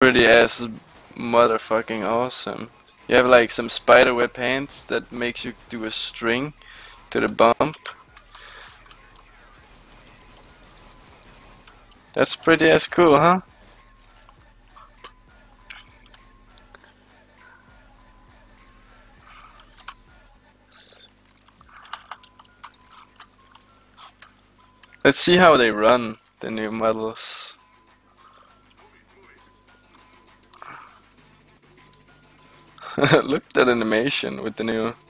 pretty ass motherfucking awesome. You have like some spiderweb hands that makes you do a string to the bump. That's pretty ass cool, huh? Let's see how they run, the new models. Look at that animation with the new